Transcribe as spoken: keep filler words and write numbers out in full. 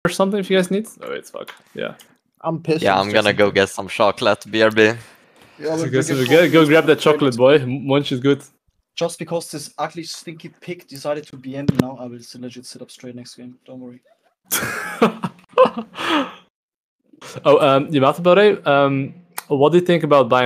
or something if you guys need. Oh, it's fuck. Yeah. I'm pissed. Yeah, I'm gonna go get some chocolate. B R B. Yeah, So but guys, we we get go, go coffee grab that next chocolate, boy. Munch is good. Just because this ugly, stinky pig decided to B M me now, I will still legit sit up straight next game. Don't worry. Oh, um, Yaamato, um, what do you think about buying